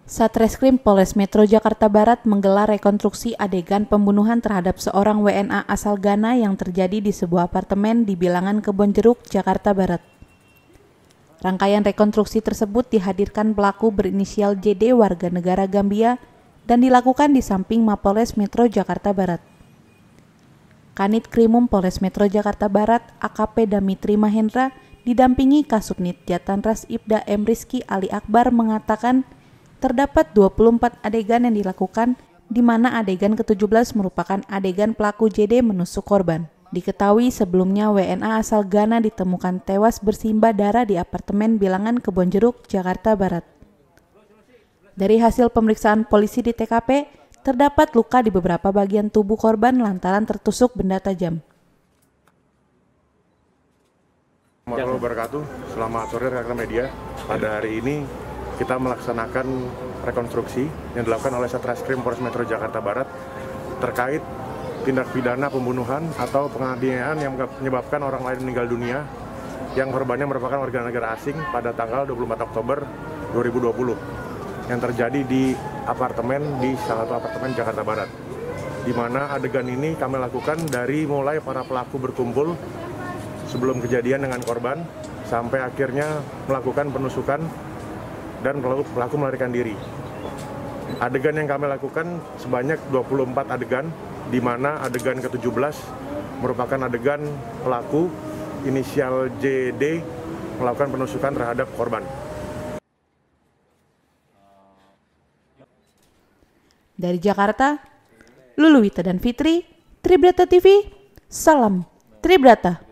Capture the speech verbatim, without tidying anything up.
Satreskrim Polres Metro Jakarta Barat menggelar rekonstruksi adegan pembunuhan terhadap seorang W N A asal Ghana yang terjadi di sebuah apartemen di Bilangan Kebonjeruk, Jakarta Barat. Rangkaian rekonstruksi tersebut dihadirkan pelaku berinisial J D warga negara Gambia dan dilakukan di samping Mapolres Metro Jakarta Barat. Kanit Krimum Polres Metro Jakarta Barat A K P Damitri Mahendra didampingi Kasubnit Jatanras Ibda M Rizky Ali Akbar mengatakan terdapat dua puluh empat adegan yang dilakukan, di mana adegan ke tujuh belas merupakan adegan pelaku J D menusuk korban. Diketahui sebelumnya W N A asal Ghana ditemukan tewas bersimbah darah di apartemen Bilangan Kebonjeruk, Jakarta Barat. Dari hasil pemeriksaan polisi di T K P, terdapat luka di beberapa bagian tubuh korban lantaran tertusuk benda tajam. Assalamualaikum warahmatullahi wabarakatuh. Selamat sore rekan media. Pada hari ini kita melaksanakan rekonstruksi yang dilakukan oleh Satreskrim Polres Metro Jakarta Barat terkait tindak pidana pembunuhan atau penganiayaan yang menyebabkan orang lain meninggal dunia yang korbannya merupakan warga negara asing pada tanggal dua puluh empat Oktober dua ribu dua puluh yang terjadi di apartemen di salah satu apartemen Jakarta Barat, di mana adegan ini kami lakukan dari mulai para pelaku berkumpul sebelum kejadian dengan korban sampai akhirnya melakukan penusukan dan pelaku melarikan diri. Adegan yang kami lakukan sebanyak dua puluh empat adegan, di mana adegan ke tujuh belas merupakan adegan pelaku inisial J D melakukan penusukan terhadap korban. Dari Jakarta, Luluwita dan Fitri, Tribrata T V, salam Tribrata.